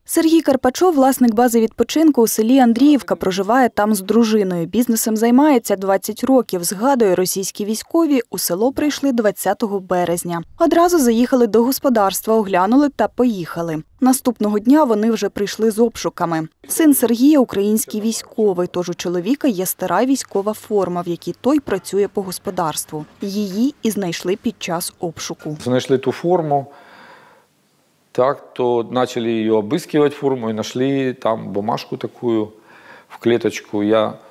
Сергій Карпачов – власник бази відпочинку у селі Андріївка, проживає там з дружиною. Бізнесом займається 20 років. Згадує, російські військові у село прийшли 20 березня. Одразу заїхали до господарства, оглянули та поїхали. Наступного дня вони вже прийшли з обшуками. Син Сергія – український військовий, тож у чоловіка є стара військова форма, в якій той працює по господарству. Її і знайшли під час обшуку. Знайшли ту форму. Так, то начали ее обыскивать форму и нашли там бумажку такую в клеточку.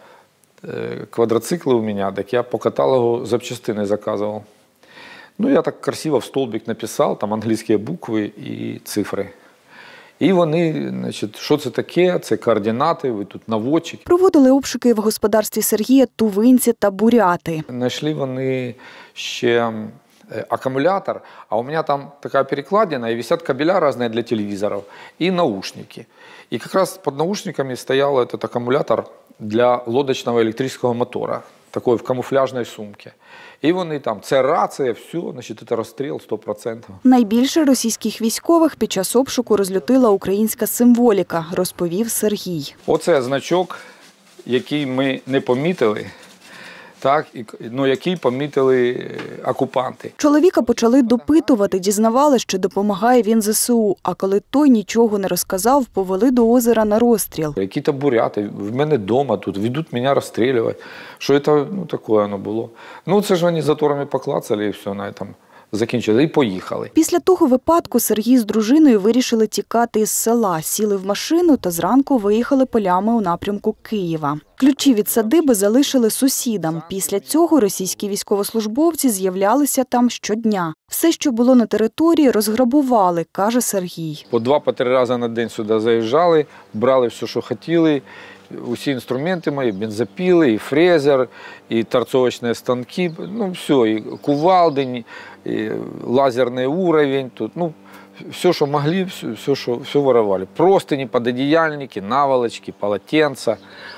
Квадроциклы у меня, так я по каталогу запчастины заказывал. Ну, я так красиво в столбик написал, там англійські букви і цифри. І вони, значить, що це таке, це координати, ви тут наводчик. Проводили обшуки в господарстві Сергія тувинці та буряти. Знайшли вони ще аккумулятор, а у меня там такая перекладина, и висят кабеля разные для телевизоров, и наушники. И как раз под наушниками стоял этот аккумулятор для лодочного электрического мотора, такой в камуфляжной сумке. І вони там, це рація, все, значить, це розстріл 100%. Найбільше російських військових під час обшуку розлютила українська символіка, розповів Сергій. Оце значок, який ми не помітили. Так, який помітили окупанти. Чоловіка почали допитувати, дізнавали, що допомагає він ЗСУ. А коли той нічого не розказав, повели до озера на розстріл. Які-то буряти, в мене вдома тут, ведуть мене розстрілювати. Що це, таке воно було. Це ж вони заторами поклацали і все, на цьому закінчили. І поїхали. Після того випадку Сергій з дружиною вирішили тікати із села. Сіли в машину та зранку виїхали полями у напрямку Києва. Ключі від садиби залишили сусідам. Після цього російські військовослужбовці з'являлися там щодня. Все, що було на території, розграбували, каже Сергій. По 2-3 рази на день сюди заїжджали, брали все, що хотіли. Усі інструменти мої, бензопіли, і фрезер, і торцовочні станки, все, і кувалди, і лазерний уровень, тут, все, що могли, все воровали. Простыни, пододеяльники, наволочки, полотенца,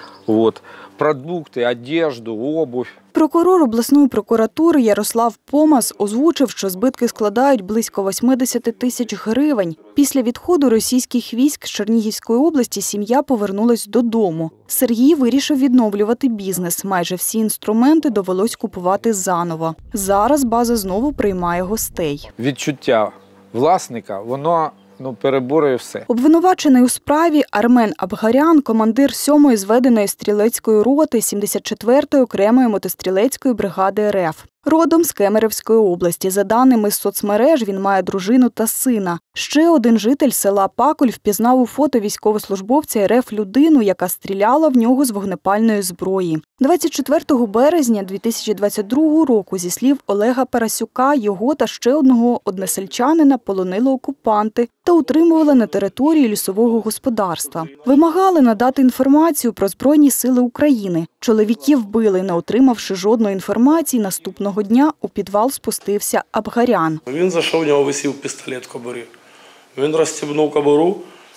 продукти, одежду, обувь. Прокурор обласної прокуратури Ярослав Помас озвучив, що збитки складають близько 80 тисяч гривень. Після відходу російських військ з Чернігівської області сім'я повернулась додому. Сергій вирішив відновлювати бізнес. Майже всі інструменти довелось купувати заново. Зараз база знову приймає гостей. Відчуття власника, воно переборює все. Обвинувачений у справі Армен Абгарян, командир 7-ї зведеної стрілецької роти 74-ї окремої мотострілецької бригади РФ. Родом з Кемеровської області. За даними з соцмереж, він має дружину та сина. Ще один житель села Пакуль впізнав у фото військовослужбовця РФ людину, яка стріляла в нього з вогнепальної зброї. 24 березня 2022 року, зі слів Олега Парасюка, його та ще одного односельчанина полонили окупанти та утримували на території лісового господарства. Вимагали надати інформацію про Збройні сили України. Чоловіків били, не отримавши жодної інформації. Наступного дня у підвал спустився Абгарян. Він зайшов, у нього висів пістолет в кобурі. Він розстібнув кобуру,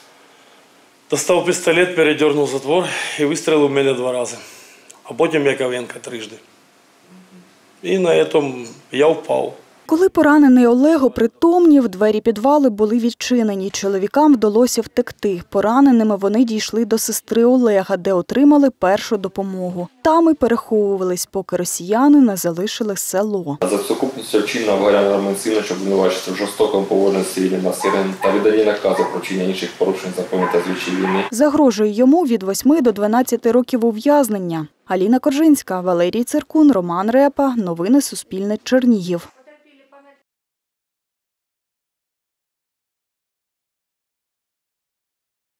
достав пістолет, передернув затвор і вистрілив в мене 2 рази. А потім Яковенка 3. І на цьому я впав. Коли поранений Олег опритомнів, двері підвалу були відчинені. Чоловікам вдалося втекти. Пораненими вони дійшли до сестри Олега, де отримали першу допомогу. Там і переховувались, поки росіяни не залишили село. За сукупністю вчинення Абгаряна Армена Сильовича обвинувачується в жорстокому поводженні з цивільним населенням та виданні наказу про вчинення інших порушень законів та звичаїв війни. Загрожує йому від 8 до 12 років ув'язнення. Аліна Коржинська, Валерій Циркун, Роман Репа. Новини Суспільне. Чернігів.